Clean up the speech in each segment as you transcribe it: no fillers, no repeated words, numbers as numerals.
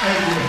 Thank you.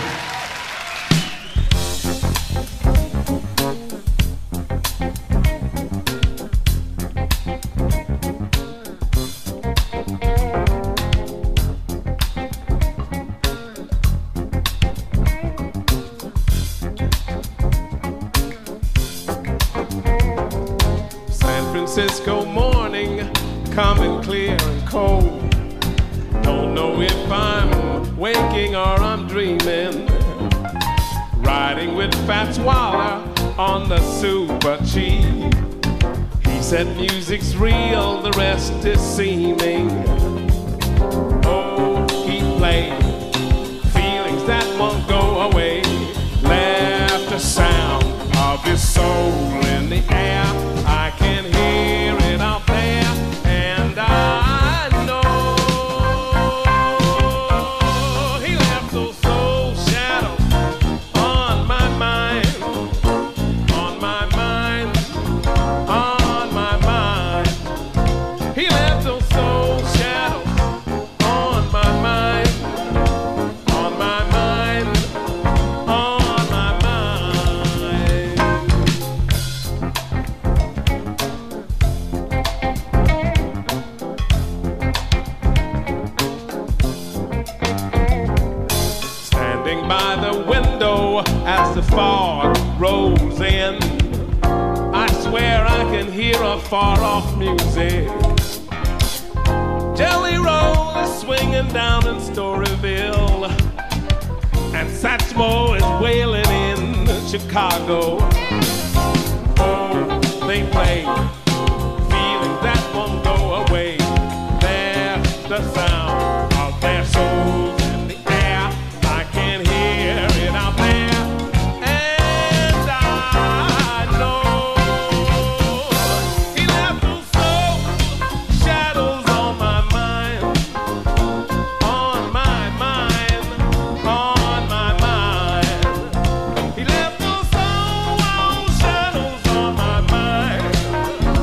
San Francisco morning, coming clear and cold. Don't know if I'm waking or I'm dreaming. Riding with Fats Waller on the Super Cheap. He said music's real, the rest is seeming. Oh, he played feelings that won't go away. Left a sound of his soul in the air. I can hear it out there, and I know he left those soul shadows on my mind, on my mind, on my mind. He left those soul shadows on my mind, on my mind, on my mind. Standing by the window as the fog rolls in, I swear I can hear a far-off music. Jelly Roll is swinging down in Storyville, and Satchmo is wailing in Chicago. Oh, they play feelings that won't go away. There's the sound of their souls in the air. I can hear it out there, and I know he left those soul shadows on my mind, on my mind, on my mind. He left those soul shadows on my mind,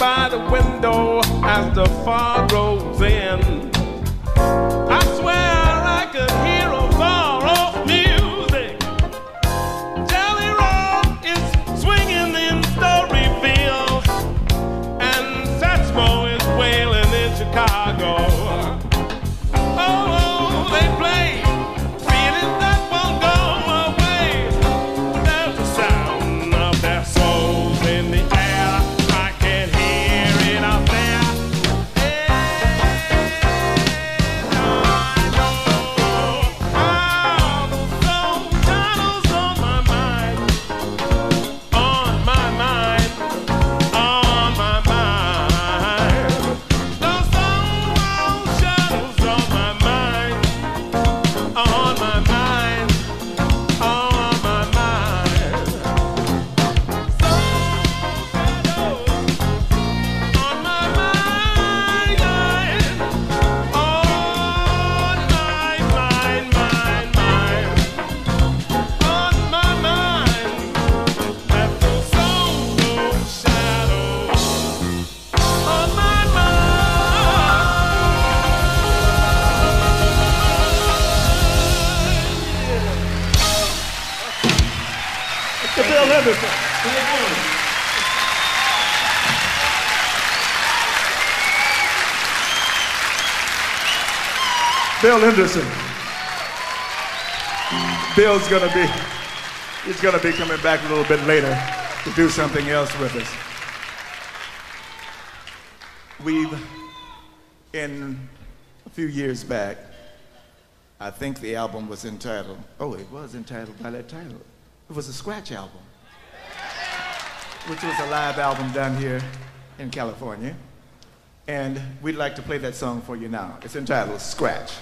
by the window as the fog rolls in. I swear I could hear a far-off music. Jelly Roll is swinging in Storyville, and Satchmo is wailing in Chicago. Oh, they play feeling that won't go away. There's the sound of their souls in the air. I can hear it out there. I know how those shadows on my mind, on my mind, on my mind. Those shadows on my mind, on my mind, on my mind. Shadows on my mind, on my mind, on my mind. That's those shadows on my mind. Bill Henderson. Bill Henderson. Bill's he's gonna be coming back a little bit later to do something else with us. In a few years back, I think the album was entitled, it was entitled by that title. It was a scratch album, which was a live album done here in California. And we'd like to play that song for you now. It's entitled Scratch.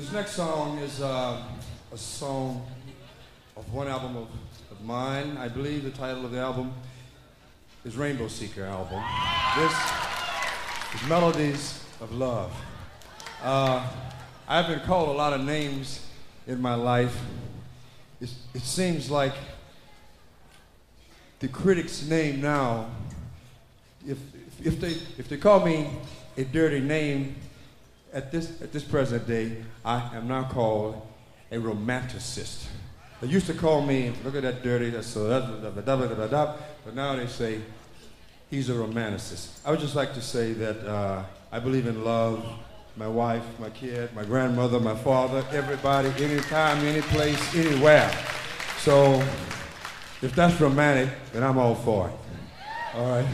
This next song is a song of one album of mine. I believe the title of the album is Rainbow Seeker album. This is Melodies of Love. I've been called a lot of names in my life. It seems like the critics' name now, if they call me a dirty name at this present day, I am now called a romanticist. They used to call me, look at that dirty, that's so, but now they say he's a romanticist. I would just like to say that I believe in love. My wife, my kid, my grandmother, my father, everybody, anytime, any place, anywhere. So if that's romantic, then I'm all for it. All right.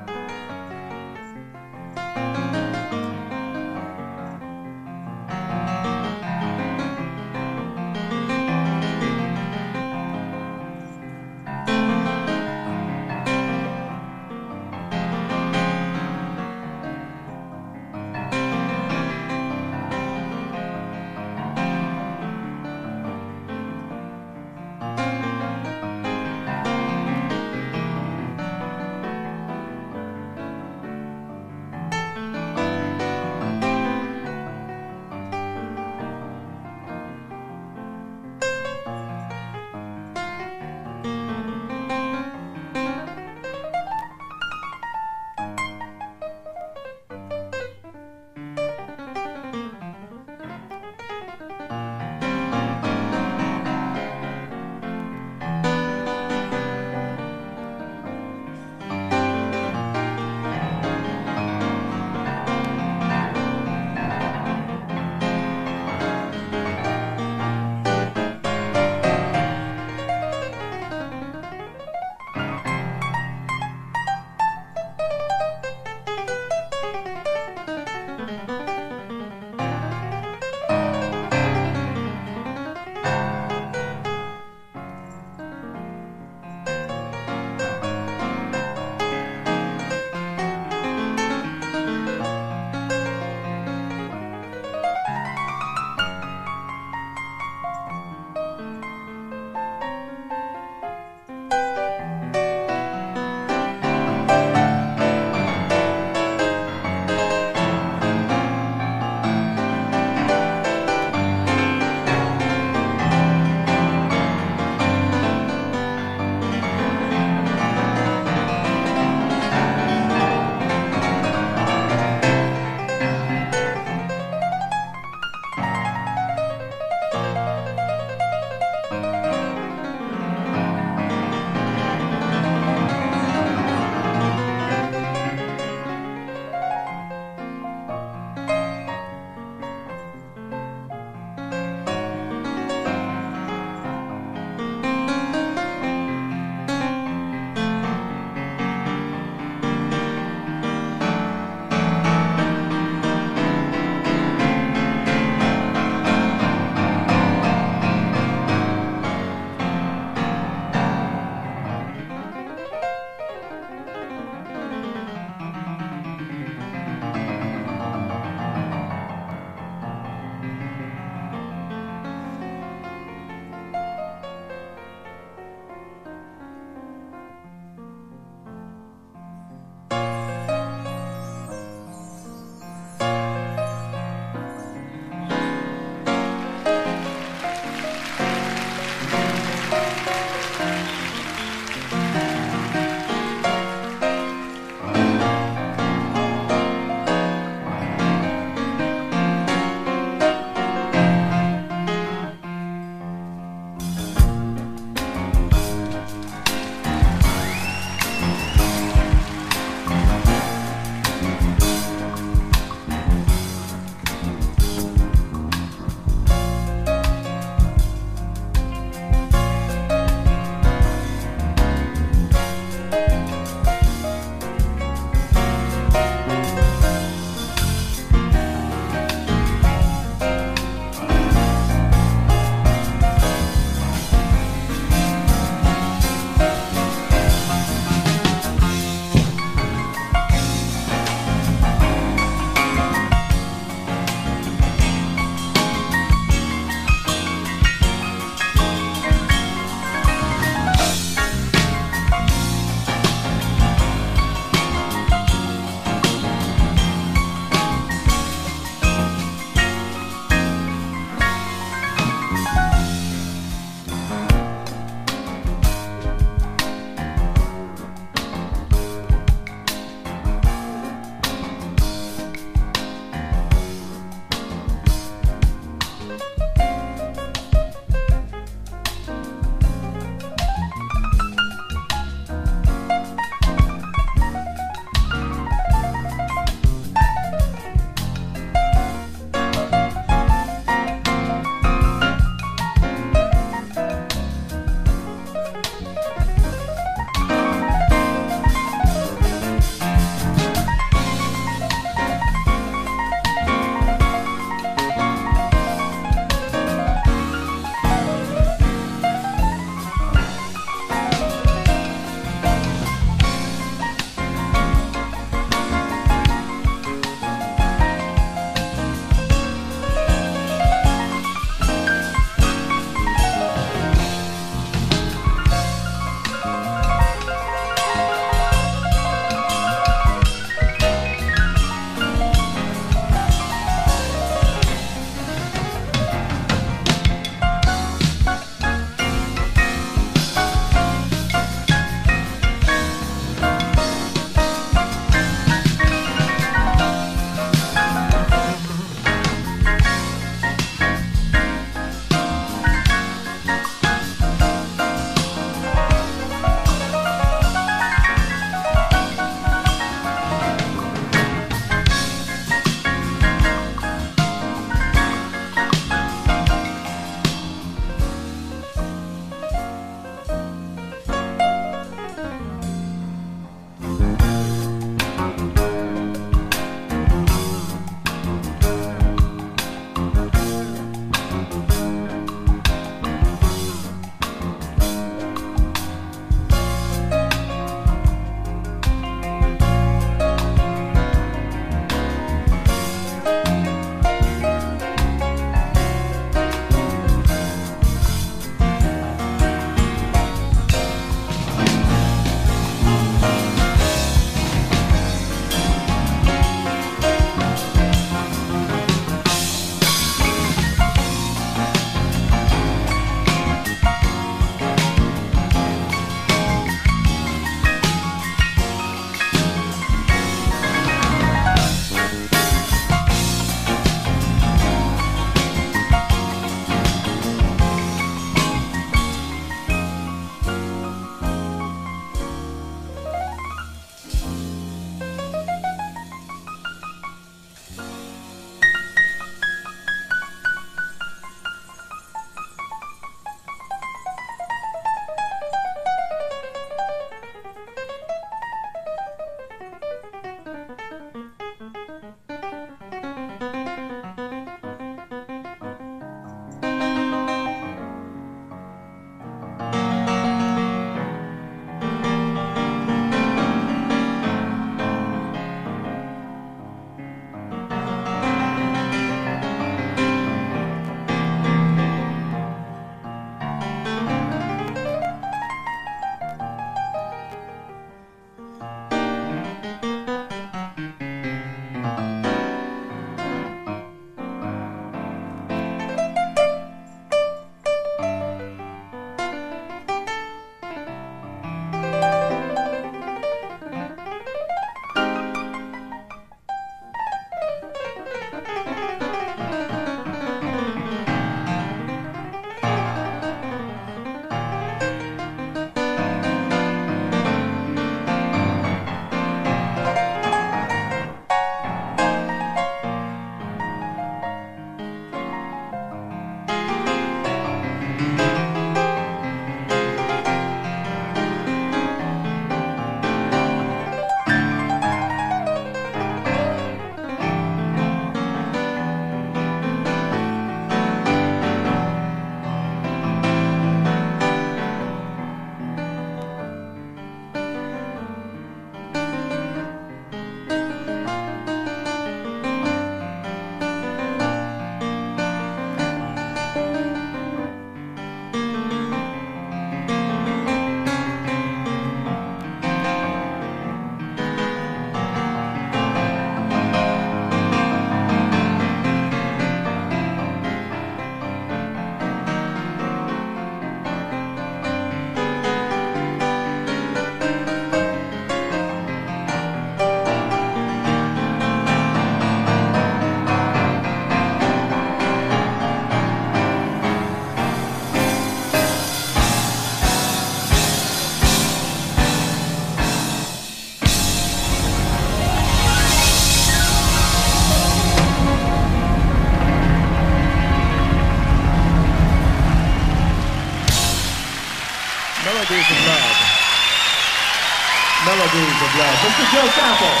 Melodies of Love. Melodies of Love. Mr. Joe Sample.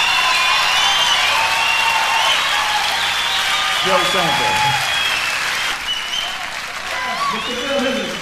Joe Sample. Mr. Bill Higgins.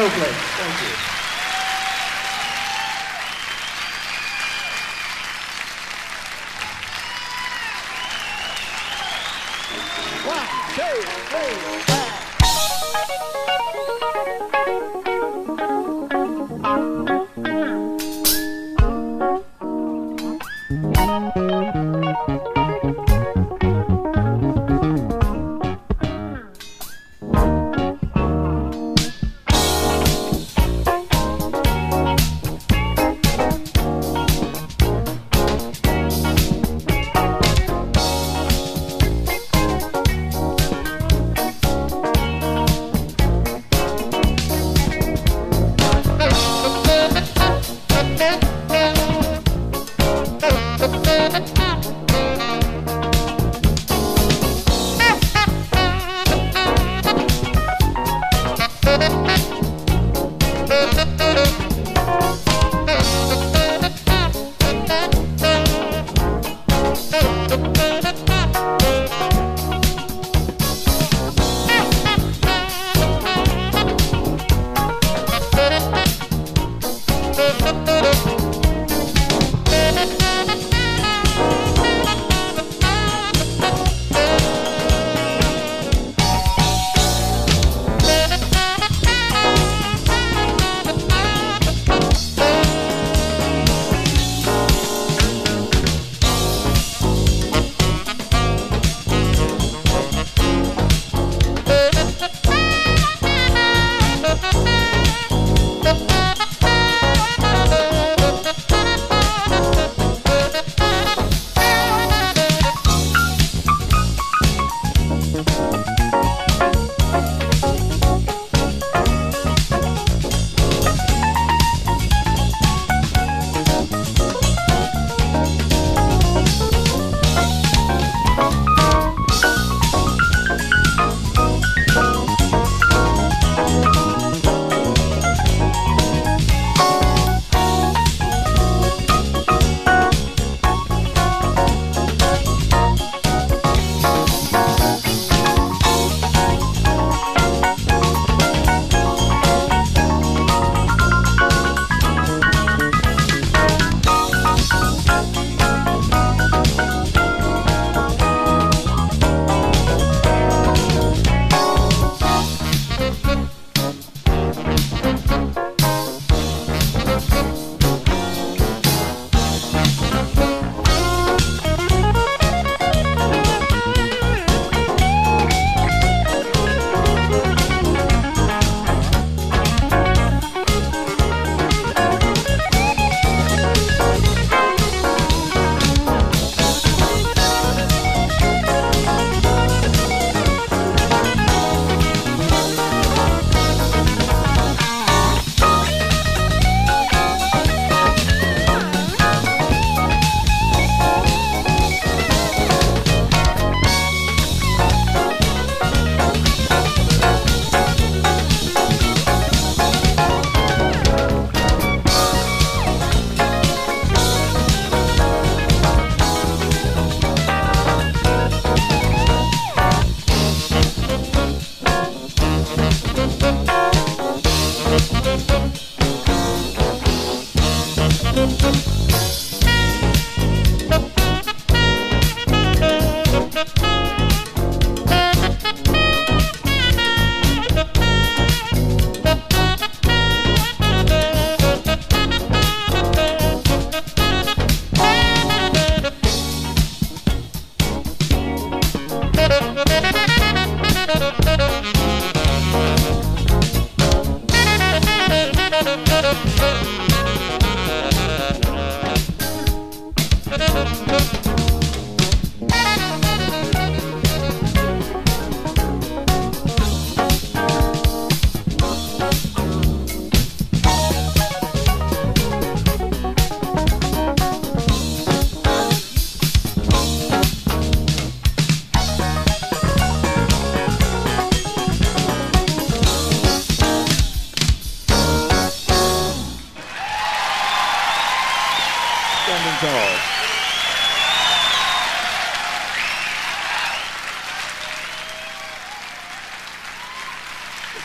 Snowflake. Thank you. One, two, three, four. Thank you.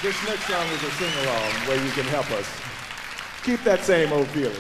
This next song is a sing-along where you can help us keep that same old feeling.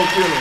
y'all feeling?